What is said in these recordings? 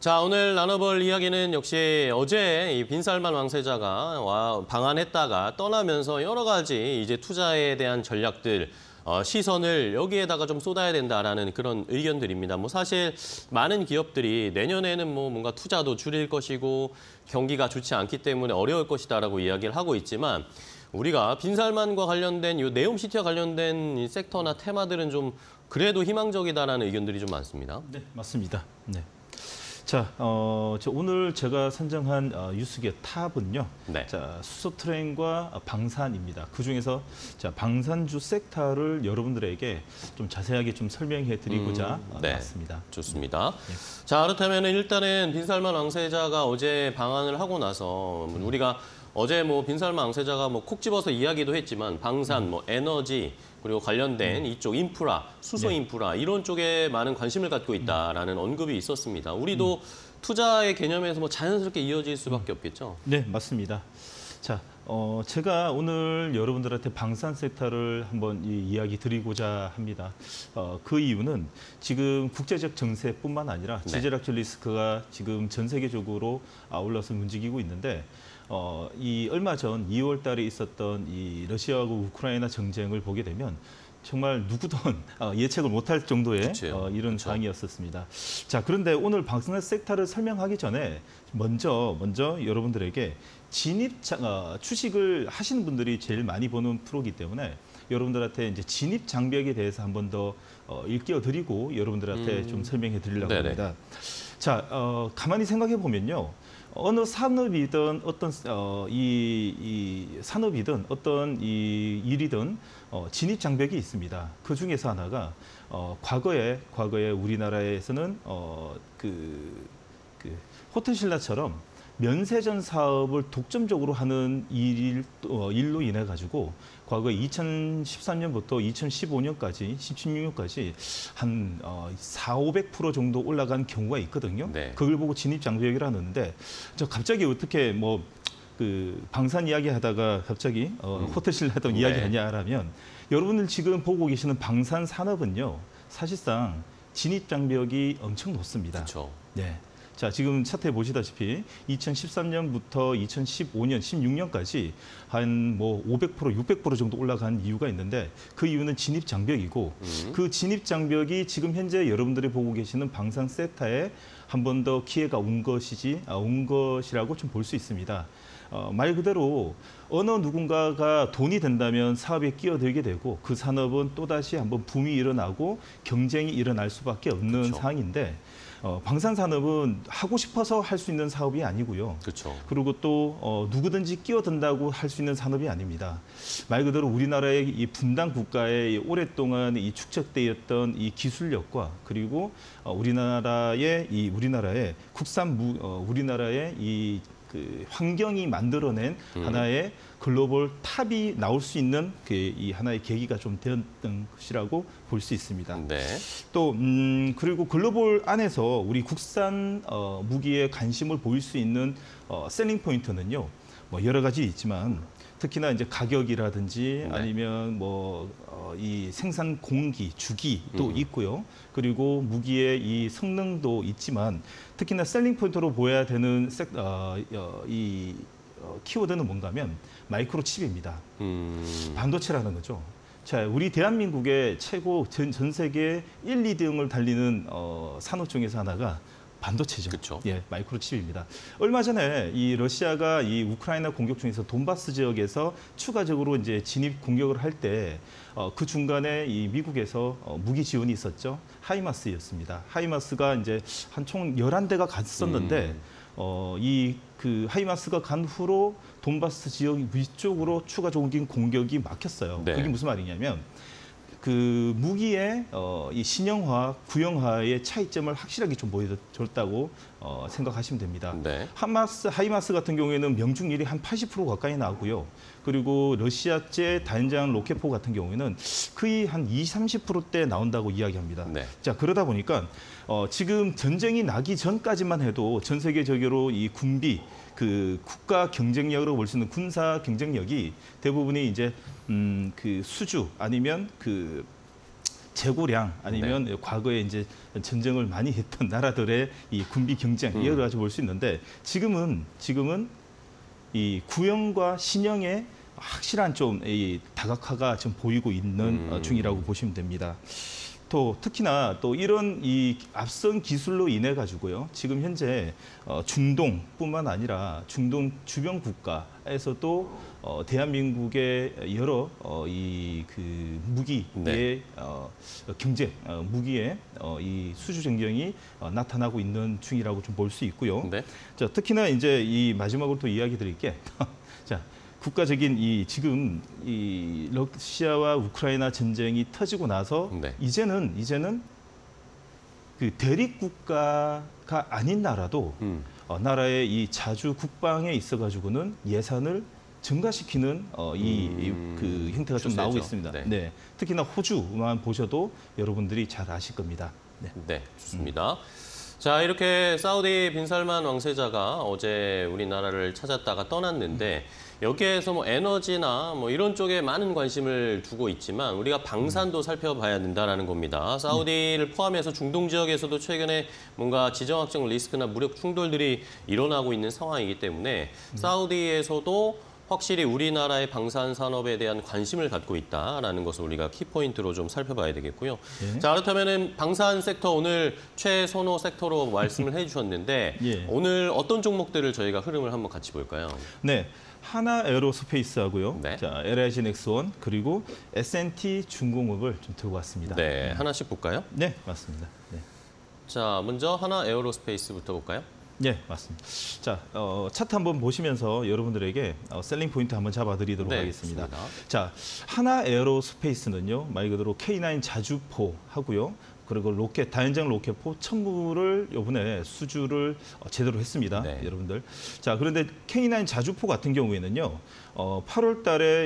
자, 오늘 나눠볼 이야기는 역시 어제 이 빈살만 왕세자가 방한했다가 떠나면서 여러 가지 이제 투자에 대한 전략들, 시선을 여기에다가 좀 쏟아야 된다라는 그런 의견들입니다. 뭐 사실 많은 기업들이 내년에는 뭐 뭔가 투자도 줄일 것이고 경기가 좋지 않기 때문에 어려울 것이다라고 이야기를 하고 있지만 우리가 빈살만과 관련된 이 네옴시티와 관련된 이 섹터나 테마들은 좀 그래도 희망적이다라는 의견들이 좀 많습니다. 네, 맞습니다. 네. 자, 오늘 제가 선정한 뉴스계 탑은요. 네. 자, 수소 트레인과 방산입니다. 그중에서 자, 방산주 섹터를 여러분들에게 좀 자세하게 좀 설명해 드리고자 네. 왔습니다. 좋습니다. 네. 자, 그렇다면 일단은 빈살만 왕세자가 어제 방한을 하고 나서 우리가 어제 뭐 빈살만 왕세자가 뭐 콕 집어서 이야기도 했지만 방산, 뭐 에너지 그리고 관련된 이쪽 인프라, 수소 네. 인프라 이런 쪽에 많은 관심을 갖고 있다라는 언급이 있었습니다. 우리도 투자의 개념에서 뭐 자연스럽게 이어질 수밖에 없겠죠. 네, 맞습니다. 자, 제가 오늘 여러분들한테 방산 섹터를 한번 이야기 드리고자 합니다. 그 이유는 지금 국제적 정세뿐만 아니라 지질학적 리스크가 지금 전 세계적으로 아울러서 움직이고 있는데 이 얼마 전 2월 달에 있었던 이 러시아하고 우크라이나 전쟁을 보게 되면 정말 누구든 예측을 못할 정도의 이런 상황이었었습니다. 자, 그런데 오늘 방산 섹터를 설명하기 전에 먼저 여러분들에게 주식을 하시는 분들이 제일 많이 보는 프로이기 때문에 여러분들한테 이제 진입 장벽에 대해서 한 번 더 일깨워드리고 여러분들한테 좀 설명해 드리려고 합니다. 자, 가만히 생각해 보면요. 어느 산업이든 어떤 이 산업이든 어떤 이 일이든 진입 장벽이 있습니다. 그 중에서 하나가 과거에 우리나라에서는 그 호텔 신라처럼 면세점 사업을 독점적으로 하는 일로 인해 가지고 과거 2013년부터 2015년까지 16년까지 한 400~500% 정도 올라간 경우가 있거든요. 네. 그걸 보고 진입 장벽이라 하는데 저 갑자기 어떻게 뭐 그 방산 이야기 하다가 갑자기 호텔 신라던 이야기 하냐라면 여러분들 지금 보고 계시는 방산 산업은요. 사실상 진입 장벽이 엄청 높습니다. 그렇죠. 네. 자, 지금 차트에 보시다시피 2013년부터 2015년, 16년까지 한 뭐 500%, 600% 정도 올라간 이유가 있는데 그 이유는 진입 장벽이고 그 진입 장벽이 지금 현재 여러분들이 보고 계시는 방산 섹터에 한 번 더 기회가 온 것이라고 좀 볼 수 있습니다. 말 그대로 어느 누군가가 돈이 된다면 사업에 끼어들게 되고 그 산업은 또다시 한번 붐이 일어나고 경쟁이 일어날 수밖에 없는 상황인데 방산 산업은 하고 싶어서 할 수 있는 사업이 아니고요. 그렇죠. 그리고 또 누구든지 끼어든다고 할 수 있는 산업이 아닙니다. 말 그대로 우리나라의 이 분단 국가에 오랫동안 이 축적되었던 이 기술력과 그리고 우리나라의 그 환경이 만들어낸 하나의 글로벌 탑이 나올 수 있는 이 하나의 계기가 좀 되었던 것이라고 볼 수 있습니다. 네. 또 그리고 글로벌 안에서 우리 국산 무기에 관심을 보일 수 있는 셀링 포인트는요. 뭐 여러 가지 있지만 특히나 이제 가격이라든지 아니면 뭐 이 생산 공기, 주기도 있고요. 그리고 무기의 이 성능도 있지만 특히나 셀링 포인트로 보여야 되는 키워드는 뭔가면 마이크로칩입니다. 반도체라는 거죠. 자, 우리 대한민국의 최고 전 세계 1, 2등을 달리는 산업 중에서 하나가 반도체죠. 그쵸. 예, 마이크로칩입니다. 얼마 전에 이 러시아가 이 우크라이나 공격 중에서 돈바스 지역에서 추가적으로 이제 진입 공격을 할 때 그 중간에 이 미국에서 무기 지원이 있었죠. 하이마스였습니다. 하이마스가 이제 한 총 11대가 갔었는데 그 하이마스가 간 후로 돈바스 지역 위쪽으로 추가적인 공격이 막혔어요. 네. 그게 무슨 말이냐면 그 무기의 이 신형화, 구형화의 차이점을 확실하게 좀 보여줬다고 생각하시면 됩니다. 네. 하이마스 같은 경우에는 명중률이 한 80% 가까이 나오고요. 그리고 러시아제 다연장 로켓포 같은 경우에는 거의 한 20~30%대 나온다고 이야기합니다. 네. 자, 그러다 보니까 지금 전쟁이 나기 전까지만 해도 전 세계적으로 이 군비, 그 국가 경쟁력으로 볼 수 있는 군사 경쟁력이 대부분이 이제 그 수주 아니면 그 재고량 아니면 과거에 이제 전쟁을 많이 했던 나라들의 이 군비 경쟁 여러 가지 볼 수 있는데 지금은 이 구형과 신형의 확실한 좀 이 다각화가 좀 보이고 있는 중이라고 보시면 됩니다. 또 특히나 또 이런 이 앞선 기술로 인해 가지고요. 지금 현재 중동뿐만 아니라 중동 주변 국가에서도 대한민국의 여러 이 그 무기의 네. 경제 무기의 이 수주 전경이 나타나고 있는 중이라고 좀 볼 수 있고요. 네. 자, 특히나 이제 이 마지막으로 또 이야기 드릴게. 자, 국가적인 이 지금 이 러시아와 우크라이나 전쟁이 터지고 나서 네. 이제는 그 대립 국가가 아닌 나라도 나라의 이 자주 국방에 있어 가지고는 예산을 증가시키는 그 형태가 좀 나오고 있습니다. 네. 네. 특히나 호주만 보셔도 여러분들이 잘 아실 겁니다. 네. 네, 좋습니다. 자, 이렇게 사우디 빈살만 왕세자가 어제 우리나라를 찾았다가 떠났는데 여기에서 뭐 에너지나 뭐 이런 쪽에 많은 관심을 두고 있지만 우리가 방산도 살펴봐야 된다라는 겁니다. 사우디를 포함해서 중동 지역에서도 최근에 뭔가 지정학적 리스크나 무력 충돌들이 일어나고 있는 상황이기 때문에 사우디에서도 확실히 우리나라의 방산 산업에 대한 관심을 갖고 있다라는 것을 우리가 키포인트로 좀 살펴봐야 되겠고요. 예. 자, 그렇다면은 방산 섹터 오늘 최선호 섹터로 말씀을 해주셨는데 예. 오늘 어떤 종목들을 저희가 흐름을 한번 같이 볼까요? 네. 하나 에어로스페이스하고요. 네. 자, LIG 넥스원 그리고 S&T 중공업을 좀 들고 왔습니다. 네, 하나씩 볼까요? 네, 맞습니다. 네. 자, 먼저 하나 에어로스페이스부터 볼까요? 네, 맞습니다. 자, 차트 한번 보시면서 여러분들에게 셀링 포인트 한번 잡아드리도록 네, 하겠습니다. 좋습니다. 자, 하나 에어로스페이스는요, 말 그대로 K9 자주포 하고요. 그리고 로켓, 다연장 로켓포 1000무를 이번에 수주를 제대로 했습니다. 네. 여러분들. 자, 그런데 K9 자주포 같은 경우에는요, 8월 달에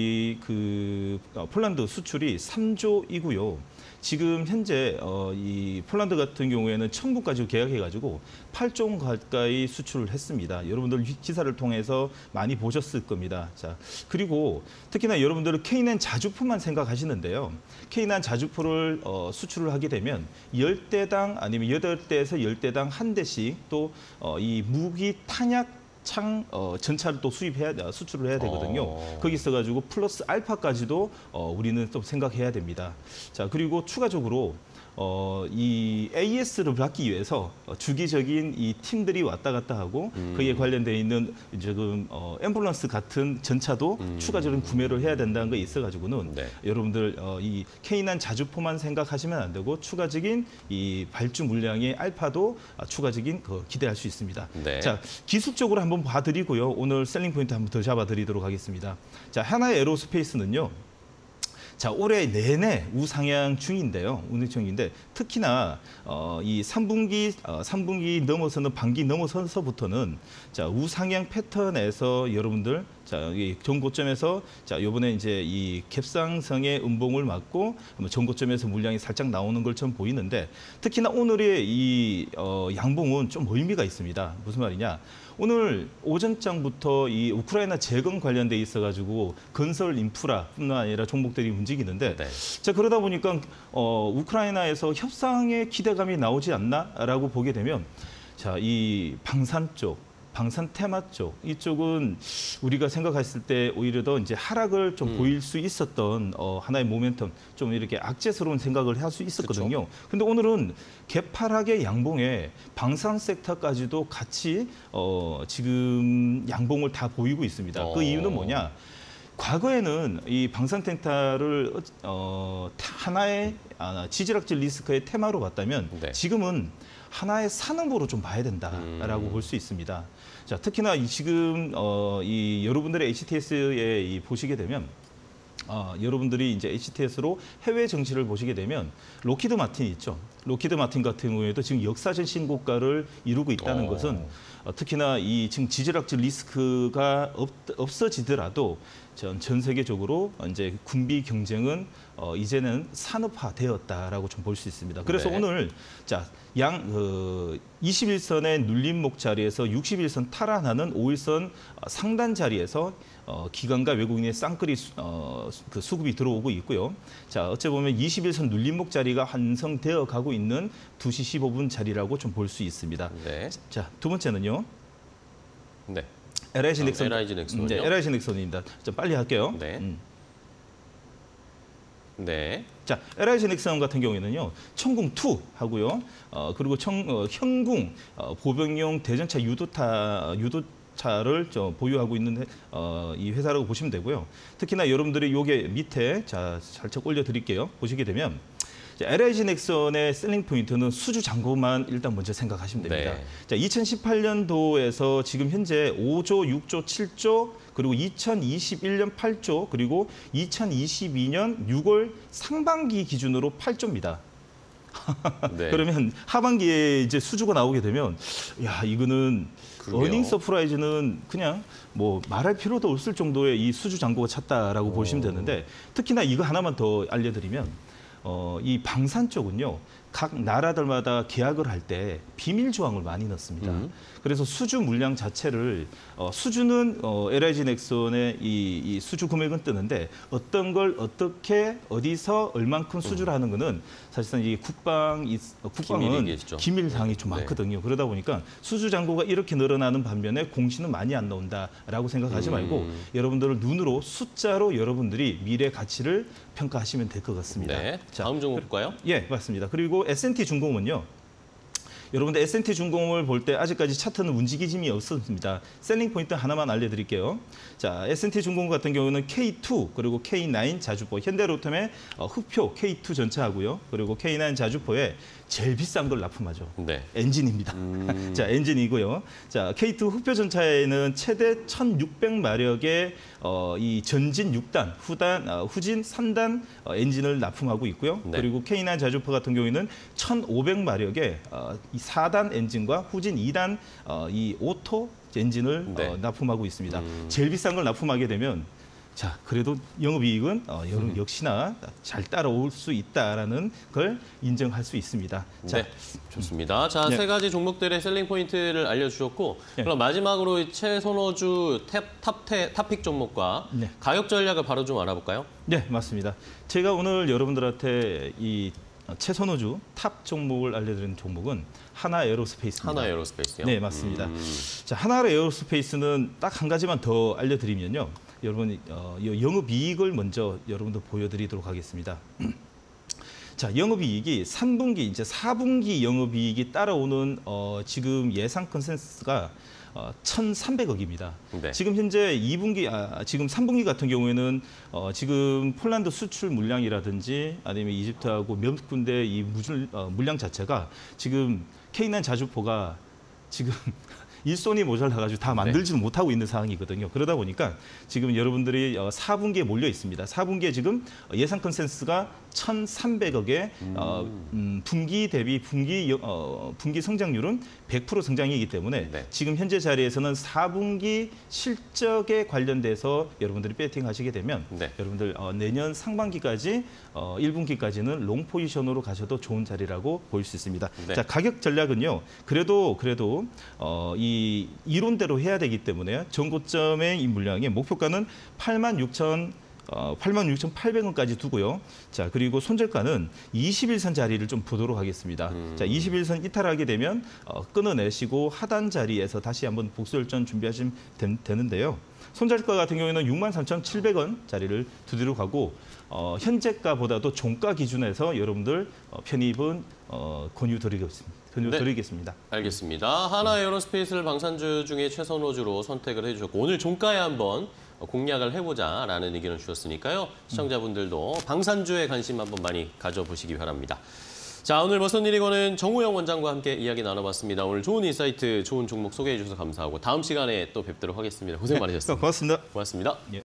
폴란드 수출이 3조이고요. 지금 현재 이 폴란드 같은 경우에는 1000무까지 계약해가지고 8조 가까이 수출을 했습니다. 여러분들 기사를 통해서 많이 보셨을 겁니다. 자, 그리고 특히나 여러분들은 K9 자주포만 생각하시는데요. K9 자주포를 수출을 하게 되면 10대당 아니면 8대에서 10대당 한 대씩 또 이 무기 탄약 전차를 또 수출을 해야 되거든요. 거기 있어가지고 플러스 알파까지도 우리는 또 생각해야 됩니다. 자, 그리고 추가적으로 이 AS를 받기 위해서 주기적인 이 팀들이 왔다 갔다 하고 거기에 관련돼 있는 지금 앰뷸런스 같은 전차도 추가적인 구매를 해야 된다는 게 있어가지고는 네. 여러분들 이 K9 자주포만 생각하시면 안 되고 추가적인 이 발주 물량의 알파도 추가적인 기대할 수 있습니다. 네. 자, 기술적으로 한번 봐드리고요. 오늘 셀링 포인트 한번 더 잡아드리도록 하겠습니다. 자, 하나 에어로스페이스는요. 자, 올해 내내 우상향 중인데요. 운행중인데 특히나 이 3분기 넘어서는 반기 넘어서서부터는 자, 우상향 패턴에서 여러분들 자, 이 전고점에서 자, 요번에 이제 이 갭상승의 음봉을 맞고 전고점에서 물량이 살짝 나오는 것처럼 보이는데 특히나 오늘의 이 양봉은 좀 의미가 있습니다. 무슨 말이냐? 오늘 오전장부터 이 우크라이나 재건 관련돼 있어가지고 건설 인프라뿐만 아니라 종목들이 움직이는데 네. 자, 그러다 보니까 우크라이나에서 협상의 기대감이 나오지 않나라고 보게 되면 자, 이 방산 쪽, 방산 테마 쪽 이쪽은 우리가 생각했을 때 오히려 더 이제 하락을 좀 보일 수 있었던 하나의 모멘텀 좀 이렇게 악재스러운 생각을 할 수 있었거든요. 근데 오늘은 개파락의 양봉에 방산 섹터까지도 같이 지금 양봉을 다 보이고 있습니다. 그 이유는 뭐냐? 과거에는 이 방산텐타를 하나의 지질학적 리스크의 테마로 봤다면 네. 지금은 하나의 산업으로 좀 봐야 된다라고 볼 수 있습니다. 자, 특히나 지금 이 여러분들의 HTS에 보시게 되면 여러분들이 이제 HTS로 해외 정치를 보시게 되면 로키드 마틴 있죠. 로키드 마틴 같은 경우에도 지금 역사적 신고가를 이루고 있다는 것은 특히나 이 지금 지질학적 리스크가 없어지더라도 전 세계적으로 이제 군비 경쟁은 이제는 산업화되었다라고 좀 볼 수 있습니다. 그래서 네. 오늘 자 21선의 눌림목 자리에서 61선 탈환하는 5일선 상단 자리에서 기관과 외국인의 쌍끌이 그 수급이 들어오고 있고요. 자, 어찌 보면 21선 눌림목 자리가 완성되어 가고 있는 2시 15분 자리라고 좀 볼 수 있습니다. 네. 자, 두 번째는요. 네. LIG 넥슨. LIG 넥슨은요? 네, LIG 넥슨입니다. 좀 빨리 할게요. 네. 네. 자, LIG 넥슨 같은 경우에는요, 청궁2 하고요, 그리고 현궁 보병용 대전차 유도차를 보유하고 있는 이 회사라고 보시면 되고요. 특히나 여러분들이 요게 밑에 자 살짝 올려드릴게요. 보시게 되면. LIG 넥슨의 셀링 포인트는 수주 잔고만 일단 먼저 생각하시면 됩니다. 네. 자, 2018년도에서 지금 현재 5조, 6조, 7조, 그리고 2021년 8조, 그리고 2022년 6월 상반기 기준으로 8조입니다. 네. 그러면 하반기에 이제 수주가 나오게 되면 야, 이거는 그러게요. 어닝 서프라이즈는 그냥 뭐 말할 필요도 없을 정도의 이 수주 잔고가 찼다라고 보시면 되는데, 특히나 이거 하나만 더 알려드리면 이 방산 쪽은요, 각 나라들마다 계약을 할 때 비밀 조항을 많이 넣습니다. 그래서 수주 물량 자체를 수주는 LIG 넥슨의 이 수주 금액은 뜨는데 어떤 걸 어떻게 어디서 얼만큼 수주를 하는 거는 사실상 이 국방은 기밀이겠죠. 기밀 사항이 좀 네. 많거든요. 그러다 보니까 수주 잔고가 이렇게 늘어나는 반면에 공시는 많이 안 나온다라고 생각하지 말고 여러분들을 눈으로 숫자로 여러분들이 미래 가치를 평가하시면 될 것 같습니다. 네. 자, 다음 종목 볼까요? 예, 맞습니다. 그리고 S&T 중공업은요. 여러분들 S&T 중공업을 볼 때 아직까지 차트는 움직임이 없습니다. 셀링 포인트 하나만 알려드릴게요. 자, S&T 중공업 같은 경우는 K2 그리고 K9 자주포, 현대로템의 흑표 K2 전차하고요. 그리고 K9 자주포에 제일 비싼 걸 납품하죠. 네. 엔진입니다. 자, 엔진이고요. 자, K2 흑표 전차에는 최대 1,600마력의 이 전진 6단, 후진 3단 엔진을 납품하고 있고요. 네. 그리고 K9 자주포 같은 경우에는 1,500마력의 이 4단 엔진과 후진 2단 이 오토 엔진을 네. 납품하고 있습니다. 제일 비싼 걸 납품하게 되면 자, 그래도 영업이익은 역시나 잘 따라올 수 있다라는 걸 인정할 수 있습니다. 자, 네, 좋습니다. 자, 네. 세 가지 종목들의 셀링 포인트를 알려주셨고, 네. 그럼 마지막으로 이 최선호주 탑픽 종목과 네. 가격 전략을 바로 좀 알아볼까요? 네, 맞습니다. 제가 오늘 여러분들한테 이 최선호주 탑 종목을 알려드리는 종목은 하나 에어로스페이스입니다. 하나 에어로스페이스요? 네, 맞습니다. 자, 하나 에어로스페이스는 딱 한 가지만 더 알려드리면요. 여러분, 영업이익을 먼저 여러분들 보여드리도록 하겠습니다. 자, 영업이익이 3분기, 이제 4분기 영업이익이 따라오는 지금 예상 컨센서스가 1,300억입니다. 네. 지금 현재 2분기, 지금 3분기 같은 경우에는 지금 폴란드 수출 물량이라든지 아니면 이집트하고 몇 군데 이 물량 자체가 지금 K9 자주포가 지금 일손이 모자라가지고 다 만들지는 못하고 있는 상황이거든요. 그러다 보니까 지금 여러분들이 4분기에 몰려 있습니다. 4분기에 지금 예상 컨센서스가 1,300억에 분기 대비 분기 성장률은 100% 성장이기 때문에 네. 지금 현재 자리에서는 4분기 실적에 관련돼서 여러분들이 배팅하시게 되면 네. 여러분들 내년 상반기까지 1분기까지는 롱 포지션으로 가셔도 좋은 자리라고 보일 수 있습니다. 네. 자, 가격 전략은요. 그래도 이 이론대로 해야 되기 때문에 전고점의 이 물량의 목표가는 86,800원까지 두고요. 자, 그리고 손절가는 21선 자리를 좀 보도록 하겠습니다. 자, 21선 이탈하게 되면 끊어내시고 하단 자리에서 다시 한번 복수열전 준비하시면 되는데요. 손절가 같은 경우에는 63,700원 자리를 두도록 하고 현재가보다도 종가 기준에서 여러분들 편입은 권유드리겠습니다. 네. 알겠습니다. 하나 에어로스페이스를 방산주 중에 최선호주로 선택을 해주셨고, 오늘 종가에 한번 공략을 해보자라는 의견을 주셨으니까요. 시청자분들도 방산주에 관심 한번 많이 가져보시기 바랍니다. 자, 오늘 머선 일이거는 정우영 원장과 함께 이야기 나눠봤습니다. 오늘 좋은 인사이트, 좋은 종목 소개해 주셔서 감사하고 다음 시간에 또 뵙도록 하겠습니다. 고생 많으셨습니다. 고맙습니다. 고맙습니다. 예.